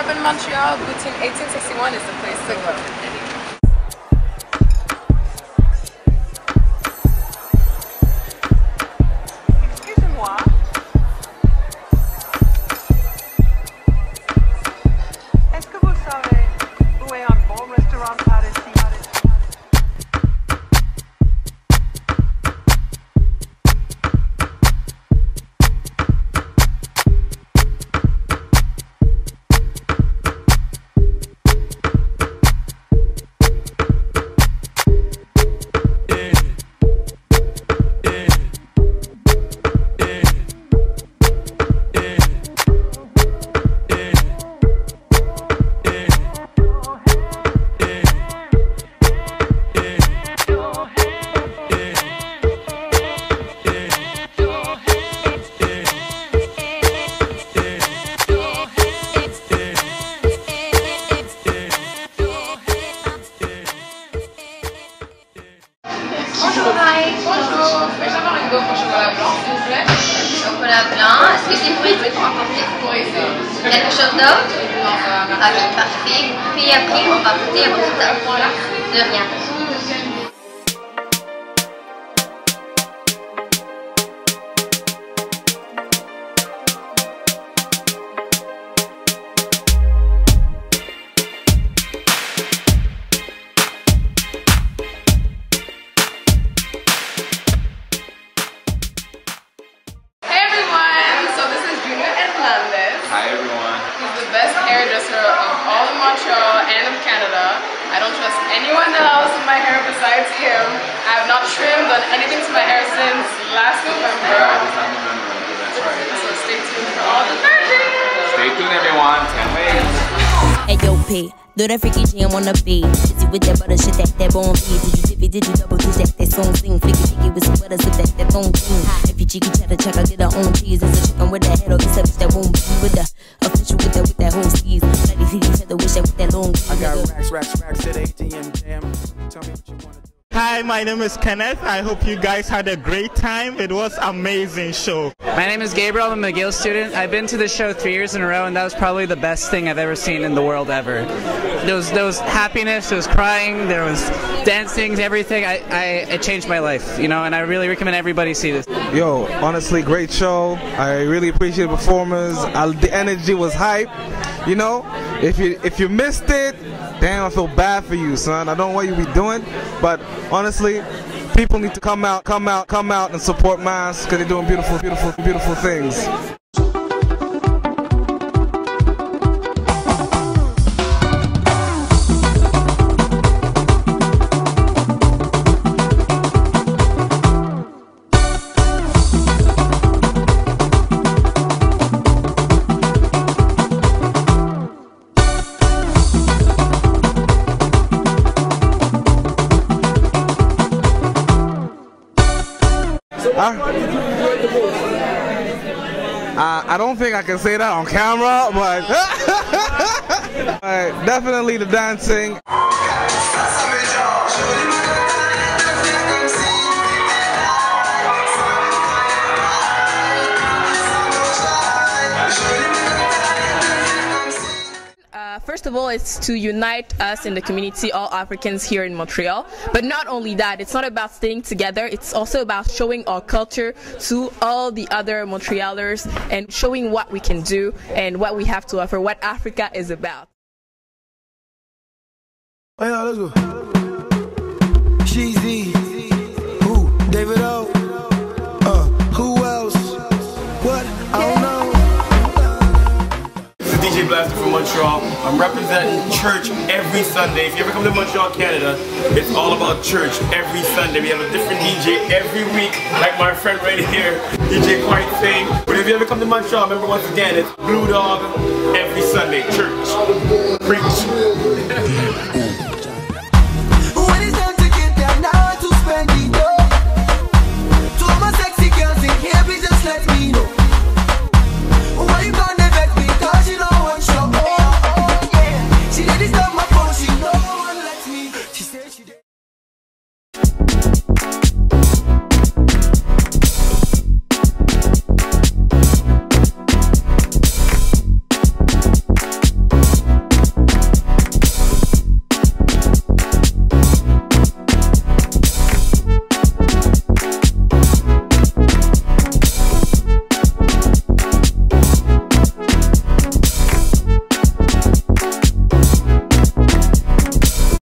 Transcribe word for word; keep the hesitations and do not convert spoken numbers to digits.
up in Montreal, Boutique eighteen sixty-one is the place to go. Excusez-moi. Est-ce que vous savez où est un bon restaurant par ici? Bonjour, hi. Bonjour, puis-je avoir une gaufre au chocolat blanc, s'il vous plaît? Chocolat blanc. Est-ce que c'est fruits pour emporter? Pour essayer. Quelque chose d'autre? Non, ça va. Ok, parfait. Puis après, on va goûter à votre temps. De rien. Hi everyone. He's the best hairdresser of all of Montreal and of Canada. I don't trust anyone else with my hair besides him. I have not trimmed, done anything to my hair since last November. Yeah, this time November, that's right. So stay tuned for all the magic. Stay tuned everyone, can't wait. Hey yo P, do that freaky jam on the beat. Busy with that butter shit, that that bone beat. Did you dippy, did you double kiss that that song sing? Flicky flicky with some butter, sip that that bone sing. If you cheeky cheddar check, I get her own cheese. It's a chicken with that head or it's a bitch that won't be with the official with that with that whole sleeve. Bloody titty feather wish that with that long. I got racks, racks, racks at A T M jam. Tell me what you wanna do. Hi, my name is Kenneth. I hope you guys had a great time. It was an amazing show. My name is Gabriel. I'm a McGill student. I've been to the show three years in a row, and that was probably the best thing I've ever seen in the world ever. There was, there was happiness, there was crying, there was dancing, everything. I, I, it changed my life, you know, and I really recommend everybody see this. Yo, honestly, great show. I really appreciate the performers. I, the energy was hype. You know, if you if you missed it, damn, I feel bad for you, son. I don't know what you be doing, but honestly, people need to come out, come out, come out and support Mass because they're doing beautiful, beautiful, beautiful things. Uh, I don't think I can say that on camera, but uh, definitely the dancing. First of all, it's to unite us in the community, all Africans here in Montreal. But not only that, it's not about staying together, it's also about showing our culture to all the other Montrealers and showing what we can do and what we have to offer, what Africa is about. Oh yeah, let's go. Sheezy, who? David O. Uh, who else? What? I don't know. D J Blaster from Montreal. I'm representing church every Sunday. If you ever come to Montreal, Canada, it's all about church every Sunday. We have a different D J every week, like my friend right here, D J Quite Thing. But if you ever come to Montreal, remember once again, it's Blue Dog every Sunday, church. Preach.